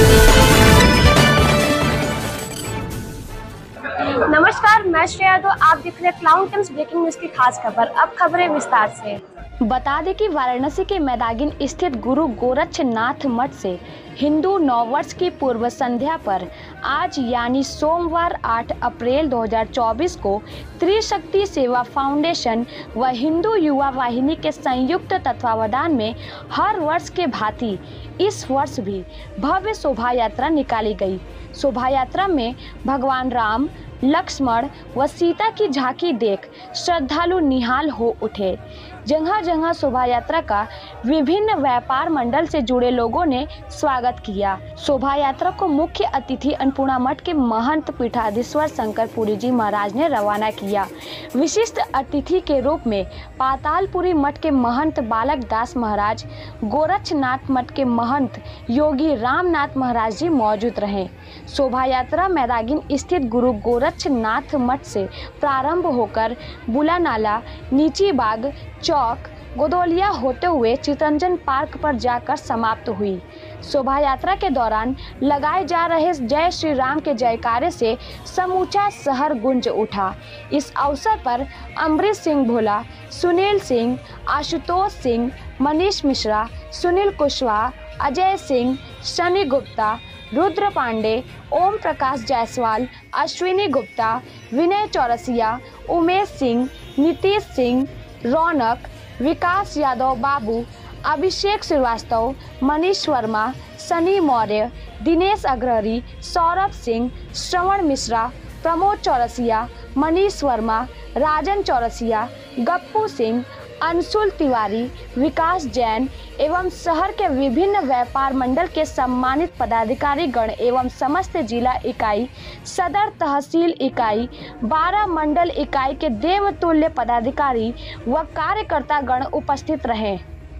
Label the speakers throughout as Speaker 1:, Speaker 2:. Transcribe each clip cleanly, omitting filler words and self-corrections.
Speaker 1: नमस्कार, मैं श्रेया। तो आप देख रहे हैं क्लाउन टाइम्स ब्रेकिंग न्यूज की खास खबर। अब खबरें विस्तार से। बता दें कि वाराणसी के मैदागिन स्थित गुरु गोरक्षनाथ मठ से हिंदू नववर्ष की पूर्व संध्या पर आज यानी सोमवार 8 अप्रैल 2024 को त्रिशक्ति सेवा फाउंडेशन व हिंदू युवा वाहिनी के संयुक्त तत्वावधान में हर वर्ष के भांति इस वर्ष भी भव्य शोभा यात्रा निकाली गई। शोभा यात्रा में भगवान राम, लक्ष्मण व सीता की झांकी देख श्रद्धालु निहाल हो उठे। जगह जगह शोभा यात्रा का विभिन्न व्यापार मंडल से जुड़े लोगों ने स्वागत किया। शोभा यात्रा को मुख्य अतिथि अन्नपूर्णा मठ के महंत पीठाधीश्वर शंकरपुरी जी महाराज ने रवाना किया। विशिष्ट अतिथि के रूप में पातालपुरी मठ के महंत बालक दास महाराज, गोरक्षनाथ मठ के महंत योगी रामनाथ महाराज जी मौजूद रहे। शोभा यात्रा मैदागिन स्थित गुरु गोरक्षनाथ मठ से प्रारंभ होकर बुला नाला, नीची बाग चौक, गोदौलिया होते हुए चितरंजन पार्क पर जाकर समाप्त हुई। शोभा यात्रा के दौरान लगाए जा रहे जय श्री राम के जयकारे से समूचा शहर गूंज उठा। इस अवसर पर अमरीश सिंह भोला, सुनील सिंह, आशुतोष सिंह, मनीष मिश्रा, सुनील कुशवाहा, अजय सिंह, शनि गुप्ता, रुद्र पांडे, ओम प्रकाश जायसवाल, अश्विनी गुप्ता, विनय चौरसिया, उमेश सिंह, नीतीश सिंह, रौनक, विकास यादव बाबू, अभिषेक श्रीवास्तव, मनीष वर्मा, सनी मौर्य, दिनेश अग्रहरी, सौरभ सिंह, श्रवण मिश्रा, प्रमोद चौरसिया, मनीष वर्मा, राजन चौरसिया, गप्पू सिंह, अंशुल तिवारी, विकास जैन एवं शहर के विभिन्न व्यापार मंडल के सम्मानित पदाधिकारी गण एवं समस्त जिला इकाई, सदर तहसील इकाई, 12 मंडल इकाई के देवतुल्य पदाधिकारी व कार्यकर्ता गण उपस्थित रहे।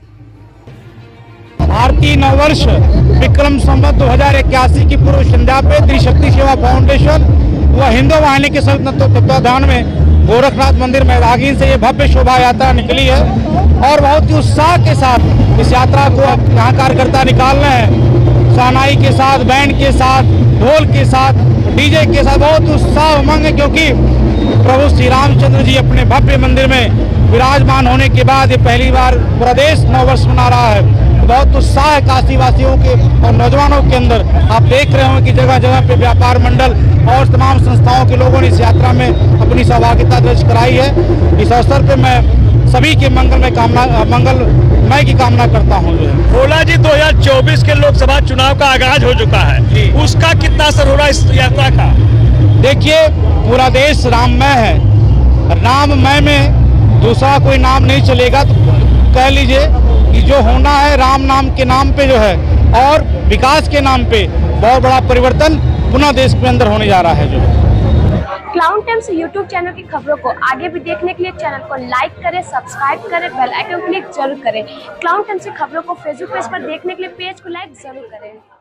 Speaker 2: भारतीय नववर्ष विक्रम संवत 2081 की पूर्व संध्या पे त्रिशक्ति सेवा फाउंडेशन व हिंदू वाहिनी के तत्वाधान में गोरखनाथ मंदिर मैदागिन से ये भव्य शोभा यात्रा निकली है और बहुत ही उत्साह के साथ इस यात्रा को यहाँ कार्यकर्ता निकाल रहे हैं। शहनाई के साथ, बैंड के साथ, ढोल के साथ, डीजे के साथ बहुत उत्साह उमंग है, क्योंकि प्रभु श्री रामचंद्र जी अपने भव्य मंदिर में विराजमान होने के बाद ये पहली बार पूरा देश नववर्ष मना रहा है। बहुत उत्साह है काशी वासियों के और नौजवानों के अंदर। आप देख रहे होंगे कि जगह जगह पे व्यापार मंडल और तमाम संस्थाओं के लोगों ने इस यात्रा में अपनी सहभागिता दर्ज कराई है। इस अवसर पे मैं सभी के मंगलमय की कामना करता हूँ।
Speaker 3: भोला जी, 2024 के लोकसभा चुनाव का आगाज हो चुका है, उसका कितना असर हो रहा है इस यात्रा का?
Speaker 2: देखिए, पूरा देश राममय है। राममय में दूसरा कोई नाम नहीं चलेगा। तो कह लीजिए कि जो होना है राम नाम के नाम पे जो है और विकास के नाम पे बहुत बड़ा परिवर्तन पुनः देश के अंदर होने जा रहा है। जो
Speaker 1: क्लाउन टाइम्स यूट्यूब चैनल की खबरों को आगे भी देखने के लिए चैनल को लाइक करें, सब्सक्राइब करें, बेल आइकन क्लिक जरूर करें। क्लाउन टाइम्स की खबरों को फेसबुक पेज पर देखने के लिए पेज को लाइक जरूर करें।